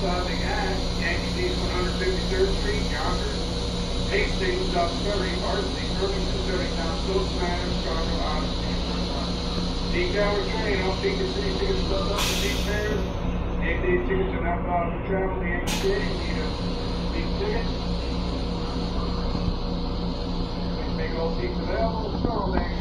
Southside Gas, Yankee East 153rd Street, Yonkers, Hastings, Duxbury, Varsity, Irvington, 30 Stokes Manor, Chicago, Decal train, all tickets, free tickets, plus up to deep fares. Yankee tickets are not allowed to travel to Yankee Stadium. Need a big ticket. Big old seats available. Store